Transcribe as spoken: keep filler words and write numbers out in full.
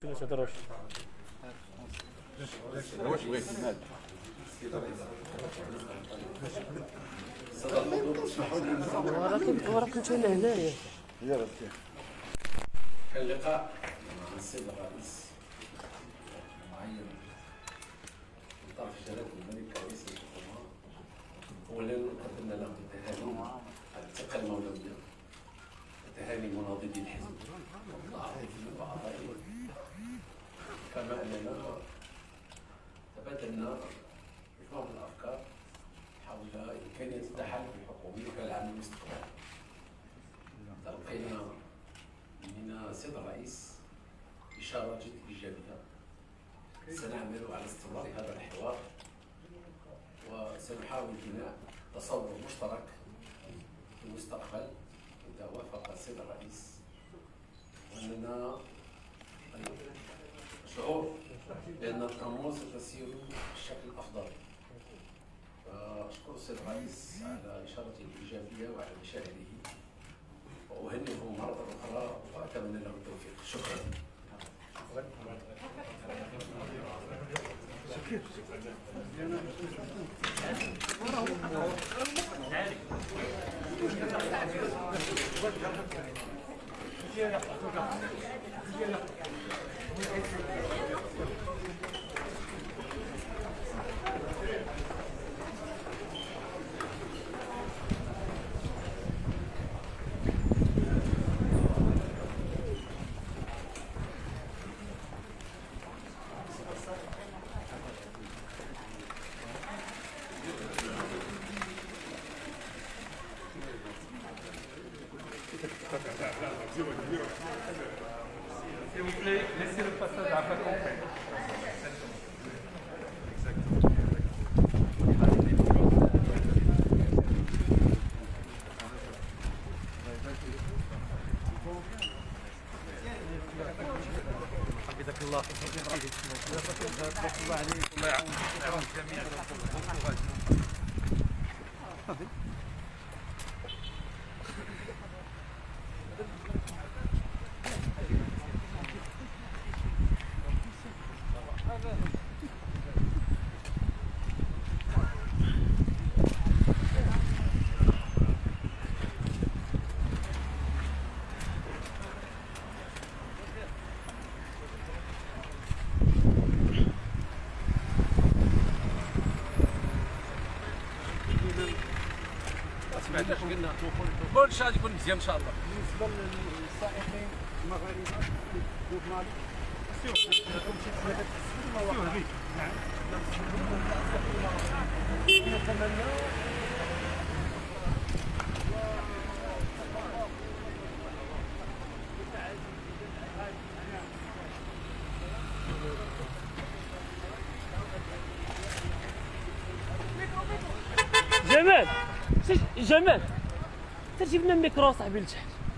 ما تهضروش. واش بغيت المال؟ وراك انت هنايا. يلا كان لقاء مع السيد الرئيس معين من طرف جلالة الملك رئيس الحكومة. أولا قدمنا له التهاني على الثقة المولوية وتهاني مناضلي الحزب والعاطفيين وأعضائه، كما أننا تبادلنا مجموعة من الأفكار حول إمكانية التحالف الحكومي كالعام المستقبل. تلقينا من السيد الرئيس إشارة جد إيجابية. سنعمل على استمرار هذا الحوار وسنحاول بناء تصور مشترك في المستقبل إذا وافق السيد الرئيس، وأننا شعور بأن الأمور ستسير بشكل أفضل. فأشكر السيد الرئيس على إشارته الإيجابية وعلى مشاعره، وأهنئه مرة أخرى وأتمنى له التوفيق. شكرا. S'il vous plaît, laissez le passage à la campagne. حفظك الله. الله عليك. الله يعاون الجميع. سمعتوش قلنا كل شيء غادي يكون مزيان ان شاء الله. بالنسبه للسائقين المغاربه دوك مالي لكم شي حاجه تحسبوا ولا واقع؟ نعم نتمنى جمال جمال تجيب لنا الميكرو صاحبي لتحت.